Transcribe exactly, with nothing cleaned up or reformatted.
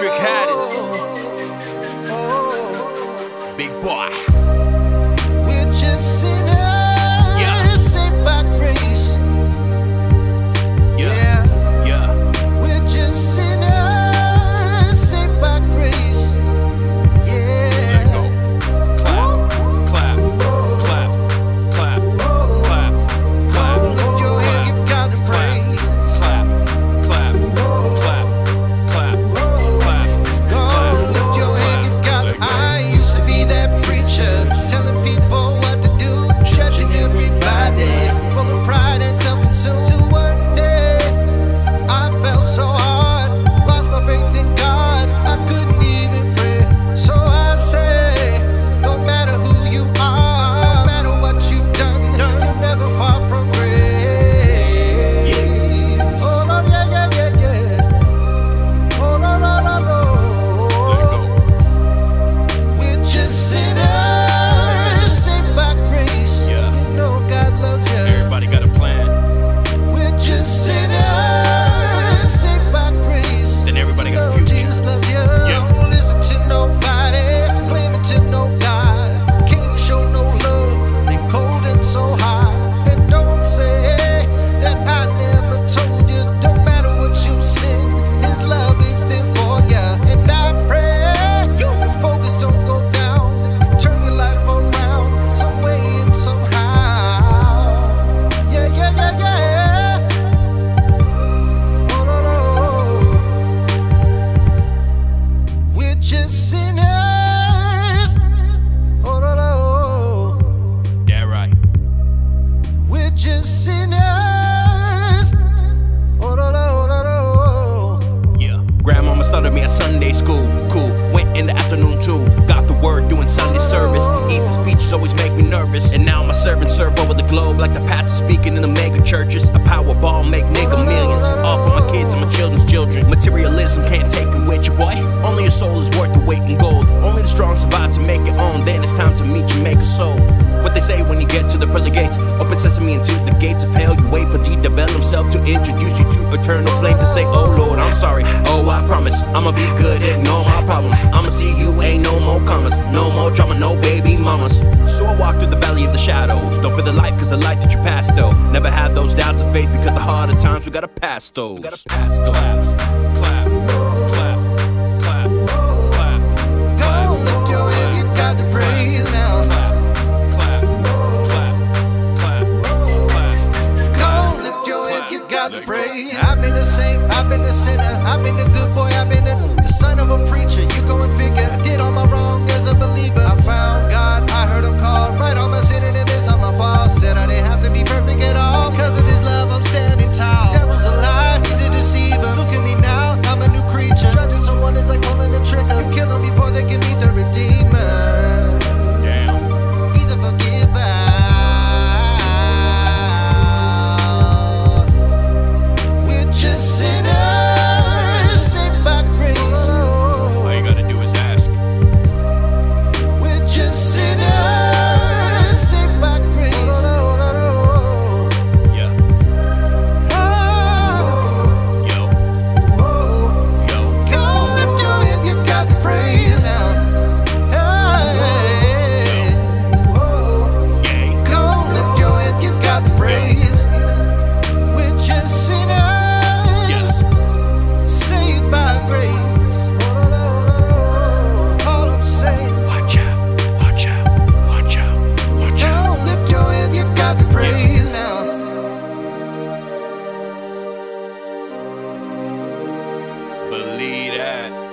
Deitrick, Haddon. Big boy. We're just sinners, yeah. Saved by grace. Yeah, yeah, yeah. We're just sinners, saved by grace. Yeah. Let go. Clap, clap, clap, clap, clap, clap. Lift your hand, give God the praise. Clap, clap, clap, clap, clap. Go, lift your hand, give God the. I used to be that preacher, telling people what to do, judging everybody, full of pride and self-consumed. Till one day, I felt so hard, lost my faith in God, I couldn't even pray. So I say, no matter who you are, no matter what you've done, you're never far from grace. Oh Lord, yeah, yeah, yeah, yeah. Oh Lord, Lord, Lord, Lord. Let go. We're just sinners, saved by grace. Yeah. You know God loves you. Everybody got a plan. We're just sinners, saved by grace. Then everybody got a Oh, future. Jesus loves you. Yeah. Don't listen to nobody, claiming to know God. Can't show no love, they cold and so high. And don't say that I never told you. Don't matter what you sin, His love is there for you. And I pray your focus don't go down. Turn your life around, some way and somehow. Yeah, yeah, yeah, yeah. Oh, no, no. We're just sinners. Oh, no, no. Yeah, right. We're just sinners. Oh, no, no, no, no. Yeah. Grandmama started me at Sunday school. Cool. Went in the afternoon too. Got the word doing Sunday service. Easy speeches always make me nervous. And now my servants serve over the globe like the pastor speaking in the mega churches. A power ball make nigga millions. All for my kids and my children's children. Materialism can't take it with you, boy. Only your soul is worth the weight in gold. Only the strong survive to make it on. Then it's time to meet your maker soul. What they say when you get to the pearly gates. Open sesame into the gates of hell. You wait for the devil himself to introduce you to eternal flame. To say, oh Lord, I'm sorry. Oh, I promise I'ma be good, ignore my problems. I'ma see you, ain't no more commas. No more drama, no baby mamas. So I walk through the valley of the shadows. Don't feel the light, cause the light that you passed though. Never have those doubts of faith, because the harder times we gotta pass those. We gotta pass those. Clap, clap, clap, clap, clap. Go, lift your hands, give God the praise now. Clap, clap, clap, clap. Go, lift your hands, give God the praise. I've been a saint, I've been a sinner, I've been a good boy, I've been a, the son of a preacher. You go and figure, I did all my wrong as a believer. I found God, I heard Him call, right on my sin and this on my fault. Said I didn't have to be perfect at all, cause of His love I'm standing tall. Devil's a lie, he's a deceiver. Look at me now, I'm a new creature. Judging someone is like pulling a trigger. You kill them before they can meet the Redeemer. Damn. He's a forgiver. We're just sinners, saved by grace. All you gotta do is ask. We're just sinners, saved by grace. Yeah. Oh, Yo, oh. yo. Go lift your hands, give God the praise now. Hey, oh. Yay. Go lift your hands, give God the praise. We're just sinners, saved by grace. All I'm saying, Watch out, watch out, watch out, watch out. go lift your hands, give God the praise now. Believe that.